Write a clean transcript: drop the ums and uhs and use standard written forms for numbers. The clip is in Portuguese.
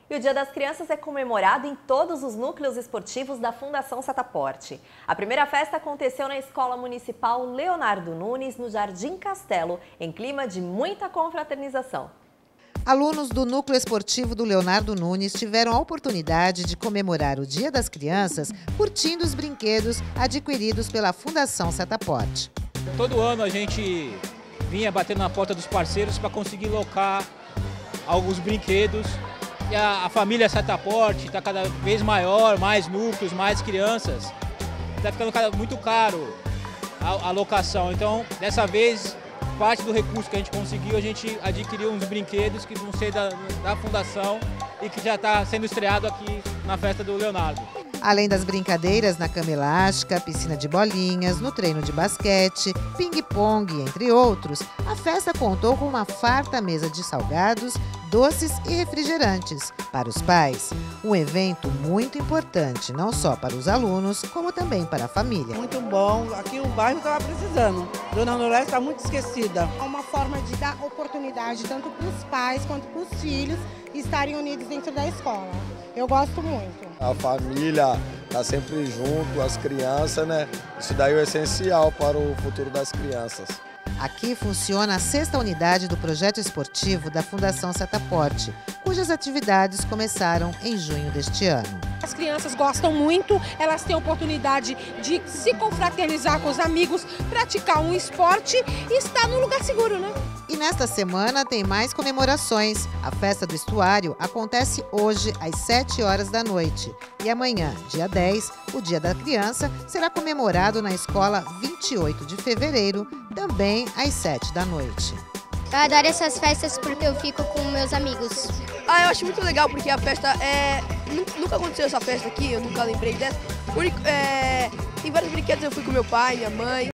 E o Dia das Crianças é comemorado em todos os núcleos esportivos da Fundação Setaporte. A primeira festa aconteceu na Escola Municipal Leonardo Nunes, no Jardim Castelo, em clima de muita confraternização. Alunos do Núcleo Esportivo do Leonardo Nunes tiveram a oportunidade de comemorar o Dia das Crianças curtindo os brinquedos adquiridos pela Fundação Setaporte. Todo ano a gente vinha batendo na porta dos parceiros para conseguir locar alguns brinquedos. E a família Setaporte está cada vez maior, mais núcleos, mais crianças. Está ficando muito caro a locação. Então, dessa vez, parte do recurso que a gente conseguiu, a gente adquiriu uns brinquedos que vão ser da Fundação e que já está sendo estreado aqui na festa do Leonardo. Além das brincadeiras na cama elástica, piscina de bolinhas, no treino de basquete, ping-pong, entre outros, a festa contou com uma farta mesa de salgados, doces e refrigerantes para os pais. Um evento muito importante, não só para os alunos, como também para a família. Muito bom, aqui o bairro estava precisando. Dona Noreste está muito esquecida. É uma forma de dar oportunidade tanto para os pais quanto para os filhos estarem unidos dentro da escola. Eu gosto muito. A família está sempre junto, as crianças, né? Isso daí é essencial para o futuro das crianças. Aqui funciona a 6ª unidade do projeto esportivo da Fundação Setaporte, cujas atividades começaram em junho deste ano. As crianças gostam muito, elas têm a oportunidade de se confraternizar com os amigos, praticar um esporte e estar num lugar seguro, né? E nesta semana tem mais comemorações. A Festa do Estuário acontece hoje às 7 horas da noite. E amanhã, dia 10, o Dia da Criança, será comemorado na Escola 28 de Fevereiro, também às 7 da noite. Eu adoro essas festas porque eu fico com meus amigos. Eu acho muito legal porque a festa nunca aconteceu essa festa aqui, eu nunca lembrei dessa. Tem vários brinquedos, eu fui com meu pai, minha mãe.